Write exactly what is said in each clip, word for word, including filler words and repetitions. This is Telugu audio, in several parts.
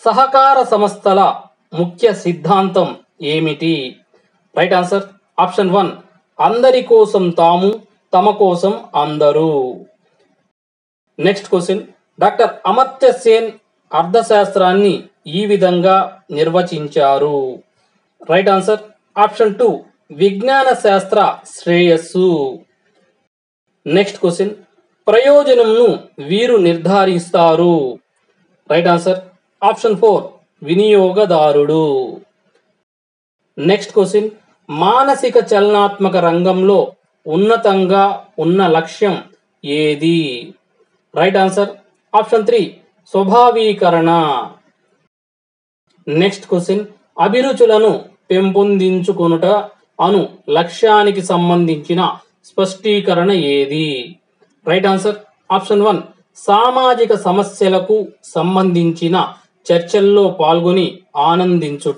సహకార సంస్థల ముఖ్య సిద్ధాంతం ఏమిటి? రైట్ ఆన్సర్ ఆప్షన్ వన్, అందరి కోసం తాము, తమ కోసం అందరూ. Next question, doctor Amartya Sen అర్థశాస్త్రాన్ని ఈ విధంగా నిర్వచించారు. రైట్ ఆన్సర్ ఆప్షన్ టూ, విజ్ఞాన శాస్త్ర శ్రేయస్సు. నెక్స్ట్ క్వశ్చన్, ప్రయోజనంను వీరు నిర్ధారిస్తారు. రైట్ ఆన్సర్ ఆప్షన్ ఫోర్, వినియోగదారుడు. నెక్స్ట్ క్వశ్చన్, మానసిక చలనాత్మక రంగంలో ఉన్నతంగా ఉన్న లక్ష్యం ఏది? రైట్ ఆన్సర్ ఆప్షన్ త్రీ, స్వభావీకరణ. నెక్స్ట్ క్వశ్చన్, అభిరుచులను పెంపొందించుకొనుట అను లక్ష్యానికి సంబంధించిన స్పష్టీకరణ ఏది? రైట్ ఆన్సర్ ఆప్షన్ వన్, సామాజిక సమస్యలకు సంబంధించిన చర్చల్లో పాల్గొని ఆనందించుట.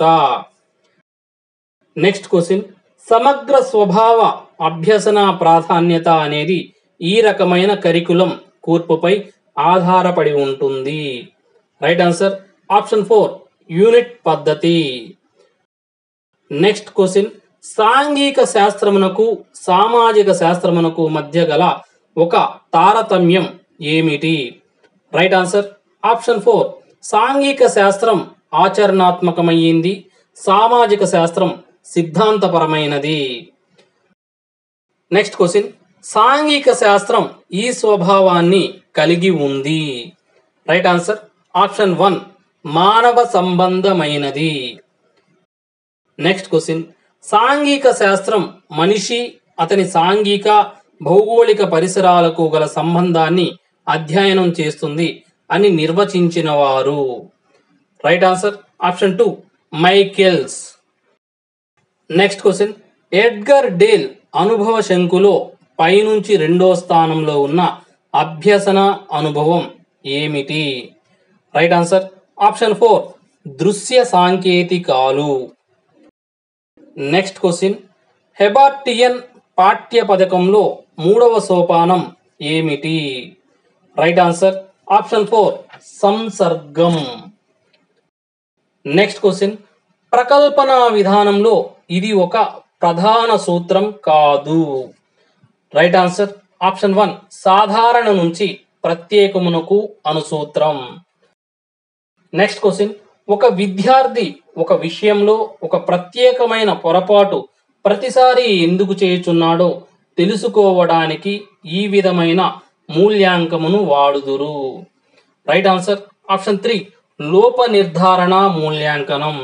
నెక్స్ట్ క్వశ్చన్, సమగ్ర స్వభావ అభ్యసన ప్రాధాన్యత అనేది ఈ రకమైన కరికులం కూర్పుపై ఆధారపడి ఉంటుంది. Right answer option four, unit పద్ధతి. నెక్స్ట్ క్వశ్చన్, సాంఘిక శాస్త్రమునకు సామాజిక శాస్త్రమునకు మధ్య గల ఒక తారతమ్యం ఏమిటి? రైట్ ఆన్సర్ ఆప్షన్ ఫోర్, సాంఘిక శాస్త్రం ఆచరణాత్మకమైంది, సామాజిక శాస్త్రం సిద్ధాంతపరమైనది. నెక్స్ట్ క్వశ్చన్, సాంఘిక శాస్త్రం ఈ స్వభావాన్ని కలిగి ఉంది. రైట్ ఆన్సర్ ఆప్షన్ వన్, మానవ సంబంధమైనది. నెక్స్ట్ క్వశ్చన్, సాంఘిక శాస్త్రం మనిషి అతని సాంఘిక భౌగోళిక పరిసరాలకు గల సంబంధాన్ని అధ్యయనం చేస్తుంది అని నిర్వచించిన వారు. Right answer option two, Michaels. Next question, Edgar Dale అనుభవ శంకులో పైనుంచి రెండో స్థానంలో ఉన్న అభ్యసన అనుభవం ఏమిటి? రైట్ ఆన్సర్ ఆప్షన్ ఫోర్, దృశ్య సాంకేతికాలు. నెక్స్ట్ క్వశ్చన్, హెబార్టియన్ పాఠ్య పథకంలో మూడవ సోపానం ఏమిటి? రైట్ ఆన్సర్ ఆప్షన్ ఫోర్, సంసర్గం. నెక్స్ట్ క్వశ్చన్, ప్రకల్పన విధానంలో ఇది ఒక ప్రధాన సూత్రం కాదు. రైట్ ఆన్సర్ ఆప్షన్ వన్, సాధారణ నుంచి ప్రత్యేకమునకు అనుసూత్రం. నెక్స్ట్ క్వశ్చన్, ఒక విద్యార్థి ఒక విషయంలో ఒక ప్రత్యేకమైన పొరపాటు ప్రతిసారి ఎందుకు చేయుచున్నాడో తెలుసుకోవడానికి ఈ విధమైన మూల్యాంకమును వాడుదురు. రైట్ ఆన్సర్ ఆప్షన్ త్రీ, లోప నిర్ధారణ మూల్యాంకనం.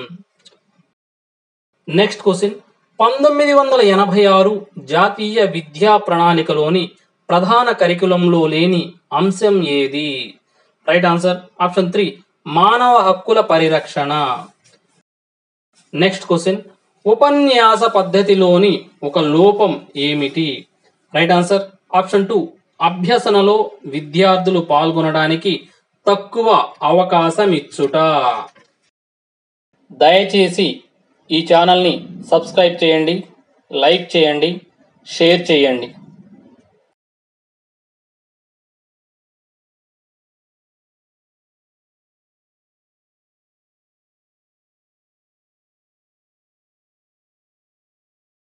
నెక్స్ట్ క్వశ్చన్, పంతొమ్మిది వందల ఎనభై ఆరు జాతీయ విద్యా ప్రణాళికలోని ప్రధాన కరికులంలో లేని అంశం ఏది? రైట్ ఆన్సర్ ఆప్షన్ త్రీ, మానవ హక్కుల పరిరక్షణ. నెక్స్ట్ క్వశ్చన్, ఉపన్యాస పద్ధతిలోని ఒక లోపం ఏమిటి? రైట్ ఆన్సర్ ఆప్షన్ టూ, అభ్యసనలో విద్యార్థులు పాల్గొనడానికి తక్కువ అవకాశం ఇచ్చుట. దయచేసి ఈ ఛానల్ని సబ్స్క్రైబ్ చేయండి, లైక్ చేయండి, షేర్ చేయండి.